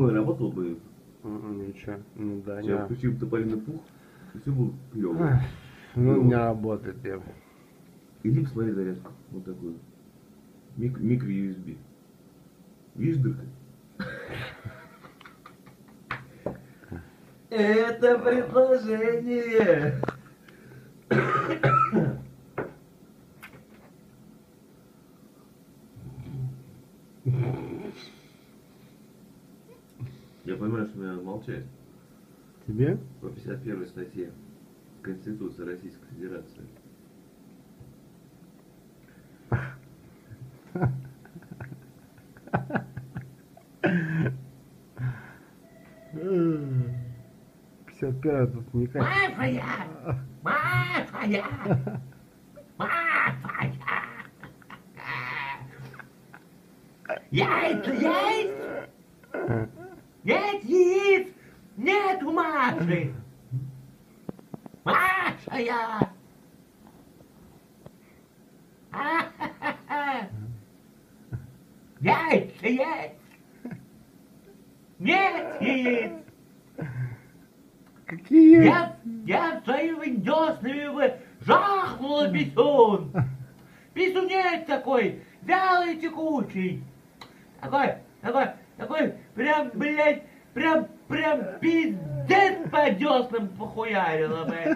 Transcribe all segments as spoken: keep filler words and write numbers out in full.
мой работал бы. Ничего, ну да, Я не. включил тополиный пух, и все было клево. Ну, не работает, я. Иди посмотри зарядку, вот такую. Мик микро-ю эс би. Видишь дырка? Это предложение. Я понимаю, что мне надо молчать. Тебе? По пятьдесят первой статье Конституции Российской Федерации. пятьдесят первая тут не как. Мафия! Мафия! Мафия! Яйца есть? Нет яиц! Нету Маши! Маша я! Яйца есть! Нет яиц! Какие? Я, я своими деснами бы жахнула писюн. Писюнец такой, вялый, текучий. Такой, такой, такой, прям, блядь, прям, прям пиздец по деснам похуярила бы.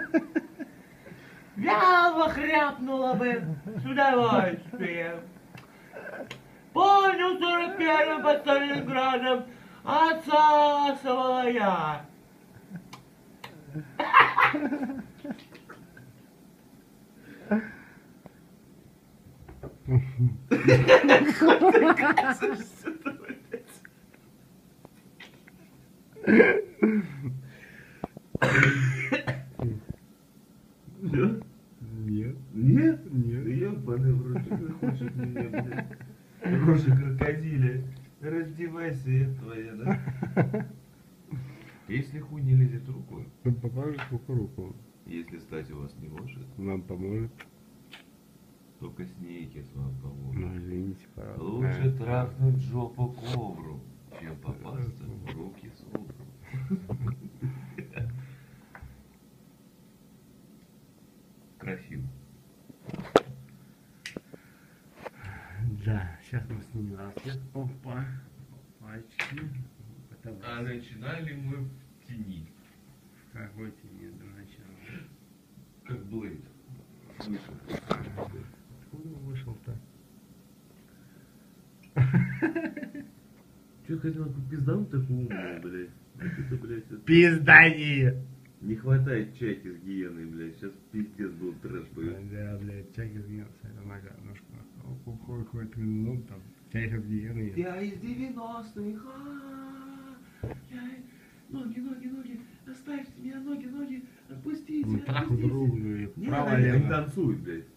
Вяло хряпнула бы с удовольствием. Помню, в сорок первом под Сталинградом отсасывала я. Нет? Нет. Нет? Нет. Ебаный в рот, что ты хочешь от меня, блядь? Рожа крокодиля. Раздевайся, это твоя, да? Если хуй не лезет рукой, Он покажет руку руку. если стать у вас не может, Нам поможет. только сникерс вам поможет. Ну, извините, пожалуйста. Лучше трахнуть жопу ковру, чем попасться в руки согру. Красиво. Да, сейчас мы снимем рассвет. Опа. Опачки. Потом А начинали мы в тени, в какой тени до начала. как Блейд. Слышал. Откуда он вышел-то? Чё хотел пиздануть такую умную, блядь? Это, блядь, это... Пиздани! Не хватает чайки с гиеной, блядь. Сейчас пиздец был трэш будет. Да, блядь, чайки сгнется. Это нога, ножка. Хуй хуй ну там. Чайки с гиеной. Я из девяностых. а-а-а. Я- Ноги, ноги, ноги. Оставьте меня, ноги, ноги. Отпустите. Мы трахнем отпустите. друг друга. Не, Право, они, они лево. танцуют, блядь.